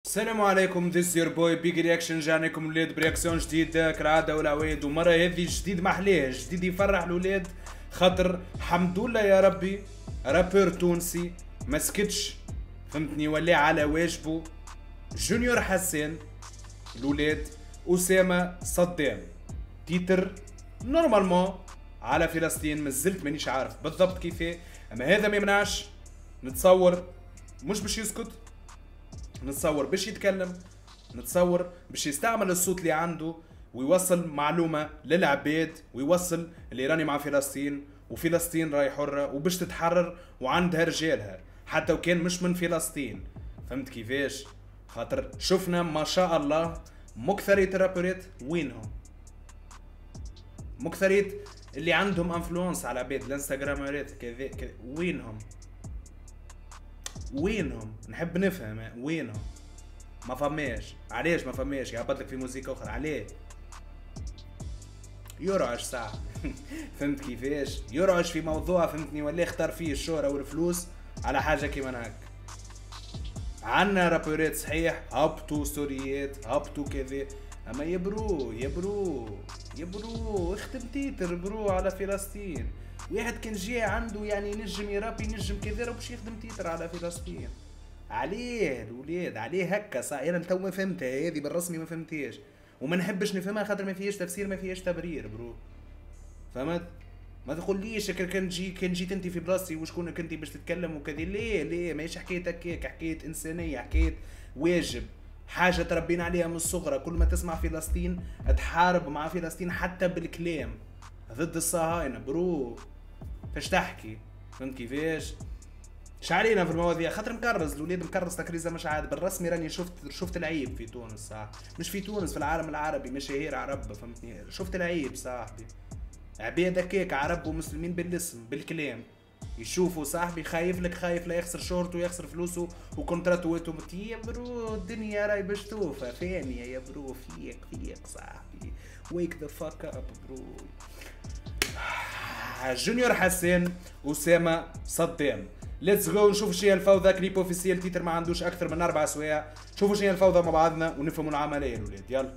السلام عليكم. this your boy big reaction جانيكم ولاد برياكسيون جديد كالعادة والعواد، ومرة هذه جديد محليه جديد يفرح الولاد، خاطر الحمد لله يا ربي رابر تونسي مسكتش فهمتني ولا على واجبه. جونيور حسان الولاد أسامة صدام تيتر نورمالمون على فلسطين، مازلت مانيش عارف بالضبط كيفاه، اما هذا ما يمنعش نتصور مش باش يسكت، نتصور باش يتكلم، نتصور باش يستعمل الصوت اللي عنده ويوصل معلومة للعباد، ويوصل اللي راني مع فلسطين وفلسطين راهي حرة وباش تتحرر وعندها رجالها حتى وكان مش من فلسطين. فهمت كيفاش؟ خاطر شفنا ما شاء الله مكثرية الرابرات وينهم، مكثرية اللي عندهم انفلونس على عباد الانستغرامرات كذا وينهم نحب نفهم وينهم. ما فماش، علاش ما فماش؟ يهبط لك في موسيقى اخرى عليه يرعش ساعة فهمت كيفاش؟ يرعش في موضوع فهمتني ولا يختار فيه الشهرة والفلوس على حاجة كيما هكا. عنا رابورات صحيح هبطوا ستوريات هبطوا كذا، اما يا برو اختم تيتر برو على فلسطين. واحد كان جاي عنده يعني ينجم يرابي ينجم كذا باش يخدم تيتر على فلسطين. عليه الولاد عليه هكا صح. انا تو ما فهمتها هذه بالرسمي، ما فهمتهاش وما نحبش نفهمها خاطر ما فيهاش تفسير ما فيهاش تبرير برو. فهمت؟ ما تقوليش كان جيت انت في بلاصتي وشكون كنتي باش تتكلم وكذا. ليه ماهيش حكايه هكاك، حكايه انسانيه، حكايه واجب، حاجه تربينا عليها من الصغرى. كل ما تسمع فلسطين تحارب مع فلسطين حتى بالكلام ضد الصهاينه برو. فاش تحكي؟ فهمت كيفاش؟ علينا في المواضيع خاطر مكرز الولاد، مكرز تكريزه مش عاد. بالرسمي راني شفت العيب في تونس صح، مش في تونس، في العالم العربي مشاهير عرب فهمتني. شفت العيب صاحبي، عباد هكاك عرب ومسلمين بالاسم بالكلام يشوفوا صاحبي خايف لك، خايف لا يخسر شهرته ويخسر فلوسه وكونتراتواته. يا برو الدنيا راهي باش توفى ثانيه يا برو. فيق صاحبي، ويك ذا فاك اب برو. جونيور حسان أسامة صدام، ليتس جو نشوف شنو هي الفوضى. كليب اوفيسيال تيتر ما عندوش اكثر من 4 سوايع. شوفوا شنو هي الفوضى مع بعضنا ونفهموا العمليه الولاد. يلا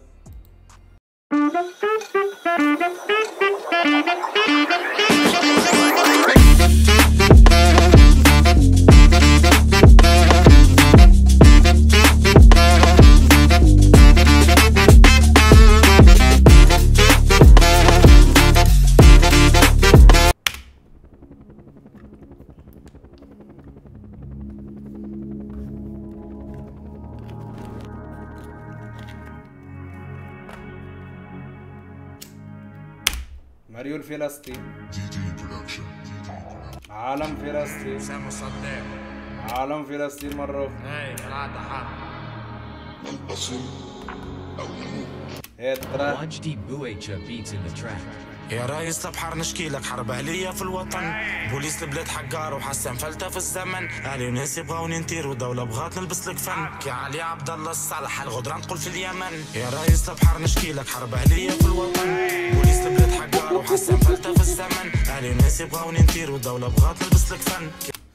مريول فلسطين، عالم فلسطين، أسامة صدام، عالم فلسطين مرة أخرى. هاي كالعادة حرب. الأصل أو يموت. Watch deep Buecha beats in the track. يا ريس لبحر نشكي لك حرب أهلية في الوطن، بوليس البلاد حجار وحسن فلتة في الزمن، أهلي وناس يبغاوني نطير ودولة بغات نلبس لك فن، يا علي عبد الله الصالح الغدران تقول في اليمن. يا ريس لبحر نشكي لك حرب أهلية في الوطن، بوليس البلاد حجار وحسن فلتة في الزمن، أهلي وناس يبغاوني نطير ودولة بغات نلبس لك فن.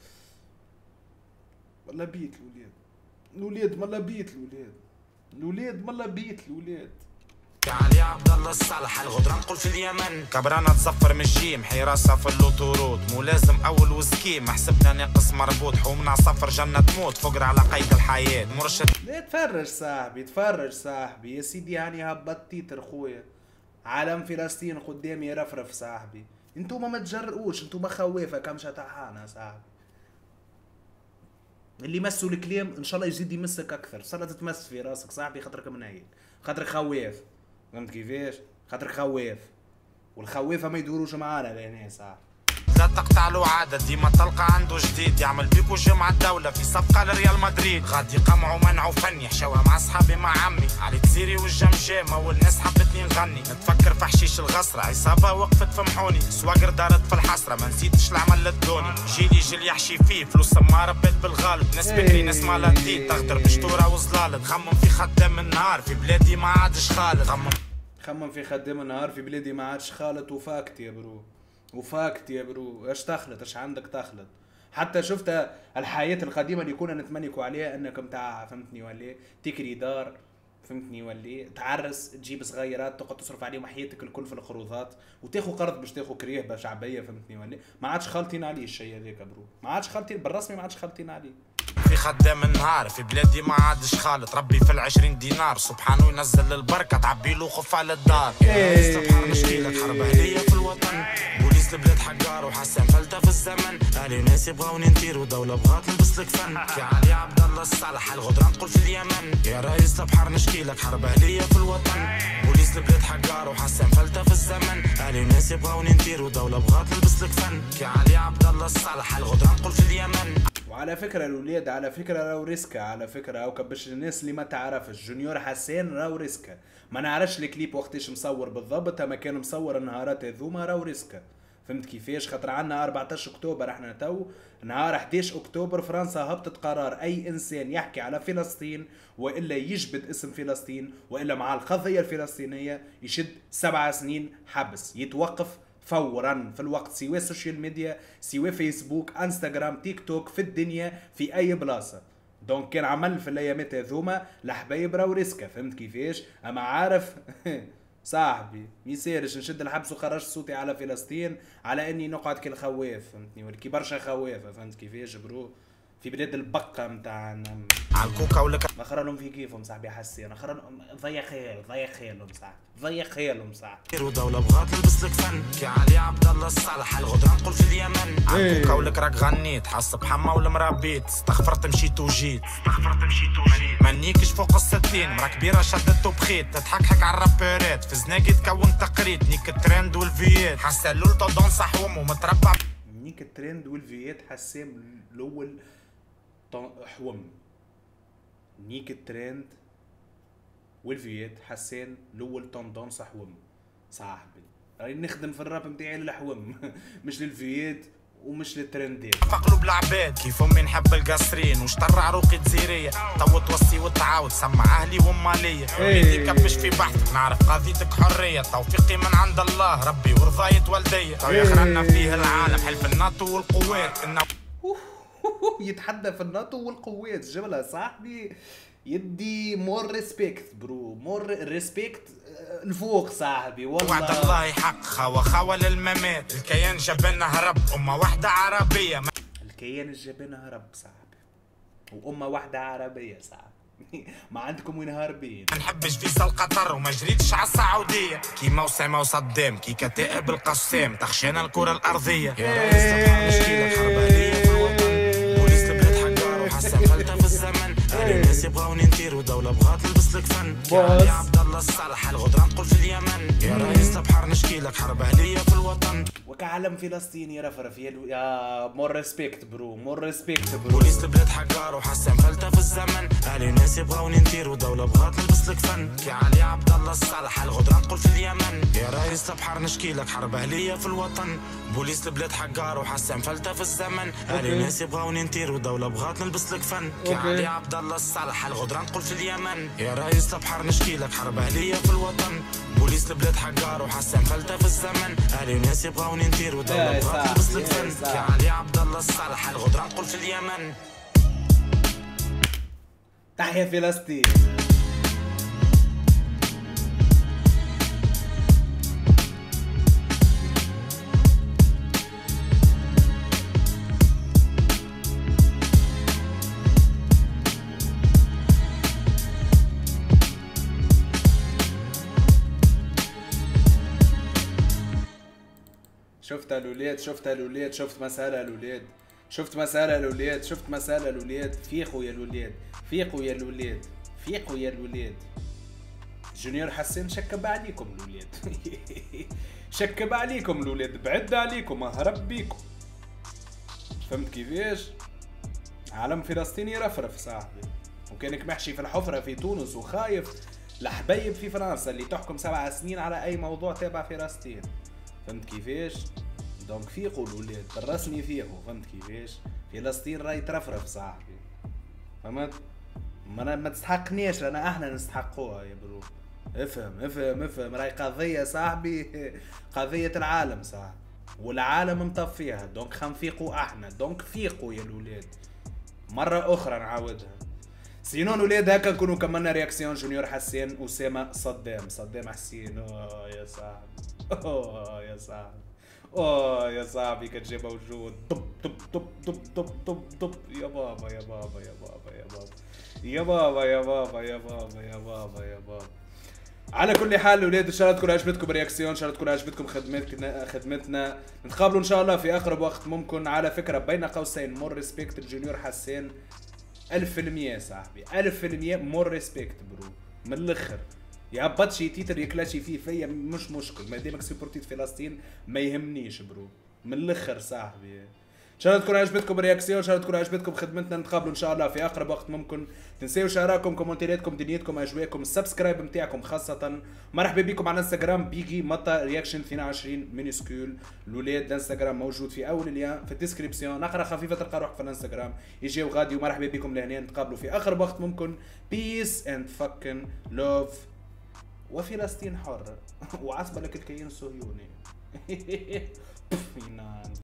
والله بيت الولاد مالا بيت الولاد مالا بيت الولاد. يا علي عبد الله الصالح الغدران نقول في اليمن، كبرانة تصفر من الجيم حراسة في اللوتورود، مو لازم اول وسكيم حسبنا ناقص مربوط، حومنا صفر جنة تموت فقر على قيد الحياة مرشد. لا تفرج صاحبي يا سيدي، يعني هبط تيتر خويا عالم فلسطين قدامي يرفرف صاحبي. انتوما ما تجرؤوش، انتوما خوافة كمشة طحانة صاحبي. اللي مسوا الكلام ان شاء الله يزيد يمسك اكثر، صار تتمس في راسك صاحبي خاطرك منيل، خاطرك خواف. فهمت كيفاش؟ خاطرك خواف، والخوافه ما يدوروش معانا لهنا صاحبي. لا تقطع له عادة ديما تلقى عنده جديد، يعمل بيكو جمعة الدولة في صفقة لريال مدريد، غادي قمعوا منعوا فني حشاوها مع صحابي مع عمي، علي تزيري والجمجام اول ناس حبتني نغني، نتفكر في حشيش الغصرة عصابة وقفت فمحوني، سواقر دارت في الحسرة ما نسيتش العمل للدوني، جيلي جيل يحشي فيه فلوس ما ربيت بالغالب، ناس بكري ناس مالاتي تغدر بشطورة وزلالة، خمم في خدام النهار في بلادي ما عادش خالد، خمم في خدام النهار في بلادي ما عادش خالد. وفاكت يا برو، اش تخلط؟ اش عندك تخلط؟ حتى شفت الحياة القديمة اللي كنا نتمنكوا عليها انك متاع فهمتني ولا تكري دار فهمتني ولا تعرس تجيب صغيرات تقعد تصرف عليهم حياتك الكل في القروضات وتاخذ قرض باش تاخذ كريهبه شعبيه فهمتني ولا ما عادش خالطين عليه الشيء هذاك برو ما عادش خالطين بالرسمي ما عادش خالطين عليه في خدام النهار في بلادي ما عادش خالط ربي في 20 دينار سبحانه ينزل البركه تعبي له خف على الدار سبحان مشكلك حرب اهليه في الوطن بوليس البلاد حقار وحسن فلتة في الزمن اهلي وناس يبغوني نطير ودوله بغات نلبس لك فن يا علي عبد الله الصالح الغدرة نقول في اليمن يا رئيس البحر نشكي لك حرب اهليه في الوطن بوليس البلاد حقار وحسن فلتة في الزمن اهلي وناس يبغوني نطير ودوله بغات نلبس لك فن يا علي عبد الله الصالح الغدرة نقول في اليمن. وعلى فكرة الولاد على فكرة راهو ريسكا على فكرة او باش الناس اللي ما تعرفش جونيور حسين راهو ريسكا ما نعرفش الكليب وقتاش مصور بالضبط اما كان مصور النهارات هذوما راهو ريسكا فهمت كيفاش خاطر عندنا 14 اكتوبر احنا تو نهار 11 اكتوبر فرنسا هبطت قرار اي انسان يحكي على فلسطين والا يجبد اسم فلسطين والا مع القضية الفلسطينية يشد 7 سنين حبس يتوقف فورا في الوقت سواء السوشيال ميديا سواء فيسبوك انستغرام تيك توك في الدنيا في اي بلاصه دونك كان عمل في الايامات هذوما الحبايب راهو ريسكا فهمت كيفاش اما عارف صاحبي ميسيرش نشد الحبس وخرجت صوتي على فلسطين على اني نقعد كالخواف فهمتني ولكي برشا خوافه فهمت كيفاش برو في بلاد البقة متاعنا عالكوكا ولك اخر لهم في كيفهم صاحبي حسين اخر ضيع خيالهم صاحبي ضيع خيالهم صاحبي ودولة بغات نلبس لك فن يا علي عبد الله الصالح الغدرة نقول في اليمن عالكوكا ولك راك غنيت حسب حما ولا مرابيت استغفرت مشيت وجيت منيكش فوق الستين مرا كبيرة شدت وبخيت تضحك على الرابورات في زناقي تكون تقريت نيك الترند والفيات حسن لولتو دون صحوم ومتربع نيك الترند والفيات حسام الاول حوم نيك الترند والفيات حسان الاول طندونس حوم صاحبي راني نخدم في الراب نتاعي للحوم مش للفيات ومش للترندات فقلوب العباد كيف امي نحب القصرين وشطر عروقي جزيريه تو توصي وتعاود سمع اهلي وماليه وليدي كبش في بحث نعرف قضيتك حريه توفيقي من عند الله ربي ورضاية والديه تو يخرنا فيه العالم حلف الناتو والقوات انه يتحدى في الناتو والقوات جبلها صاحبي يدي مور ريسبكت برو مور ريسبكت الفوق صاحبي والله وعد الله يحق خوا للممات الكيان جبنا هرب أمة واحدة عربية الكيان جبنا هرب صاحبي وأمة واحدة عربية صاحبي ما عندكم وين هاربين ما نحبش فيزا القطر وما جريتش على السعودية كيما أسامة وصدام كي كتائب القسام تخشينا الكرة الأرضية يا رئيس تبقى مشكلة حرب أهلية في الوطن بوليس البلاد حقار وحسن فلتة في الزمن أهلي الناس يبغوني نطير ودولة بغات نلبس لك فن يا علي عبد الله الصالح الغدرة نقول في اليمن يا رئيس البحر نشكي لك حرب أهلية في الوطن وكعلم فلسطين يرفرف يا مور ريسبكت برو مور ريسبكت برو بوليس البلاد حقار وحسن فلتة في الزمن اهلي الناس يبغوني نطير ودولة بغات نلبس لك فن يا علي عبد الله الصالح الغدرة نقول في اليمن يا رئيس البحر نشكي لك حرب اهلية في الوطن بوليس البلاد حقار وحسن فلتة في الزمن اهلي الناس يبغوني نطير ودولة بغات نلبس لك فن يا علي عبد الله الصالح الغدرة نقول في اليمن يا رئيس البحر نشكي لك حرب اهلية في الوطن بوليس البلاد حقار وحسن فلتة في الزمن اهلي الناس يبغوني نطير ودولة بغات نلبس لك فن يا علي عبد الله الصالح الغدرة نقول في اليمن. تحيا فلسطين. شفت الولاد شفت الولاد شفت مسألة الولاد شفت مسألة الولاد شفت مسألة الولاد فيقوا يا الولاد فيقوا يا الولاد فيقوا يا الولاد. جونيور حسين شكب عليكم الولاد شكب عليكم الولاد بعد عليكم هرب بيكم فهمت كيفاش؟ عالم فلسطيني رفرف صاحبي وكانك محشي في الحفرة في تونس وخايف لحبيب في فرنسا اللي تحكم 7 سنين على أي موضوع تابع فلسطين فهمت كيفاش؟ دونك فيقوا الولاد بالرسمي فيقوا فهمت كيفاش؟ فلسطين راهي ترفرف صاحبي فهمت؟ ما تستحقنيش لأن احنا نستحقوها يا برو. افهم راهي قضية صاحبي قضية العالم صاحبي والعالم مطفيها. دونك خنفيقوا احنا، دونك فيقوا يا الولاد مرة أخرى نعاودها. سينون ولاد هكا نكونوا كملنا رياكسيون جونيور حسين أسامة صدام حسين. يا صاحبي، يا صاحبي، يا صاحبي كان جاي موجود. طب طب طب طب طب طب طب يا بابا يا بابا يا بابا يا بابا يا بابا يا بابا يا بابا يا بابا يا بابا. على كل حال ولاد ان شاء الله تكون عجبتكم الرياكسيون، ان شاء الله تكون عجبتكم خدمتنا. نتقابلوا ان شاء الله في اقرب وقت ممكن. على فكره بين قوسين مور ريسبكت الجونيور حسين 1000% صاحبي، 1000% مور ريسبكت برو من الاخر. يا باتشي تيتر يكلاشي فيا مش مشكل، ما دامك سيبورتيت فلسطين ما يهمنيش برو من الاخر صاحبي. ان شاء الله تكون عجبتكم الرياكسيون، ان شاء الله تكون عجبتكم خدمتنا. نتقابلوا ان شاء الله في اقرب وقت ممكن. تنسيوش ارائكم، كومنتيراتكم، دنيتكم، اجواءكم، السبسكرايب نتاعكم خاصه. مرحبا بكم على الانستغرام بيجي مطا رياكشن 22 مينيسكول. الولاد الانستغرام موجود في اول اللين في الديسكريبسيون. نقرا خفيفه تلقى روحك في الانستغرام. يجيو غادي ومرحبا بكم لهنا. نتقابلوا في اقرب وقت ممكن. بيس اند فاكن لوف. وفلسطين حرة وعصبة لك الكيان الصهيوني.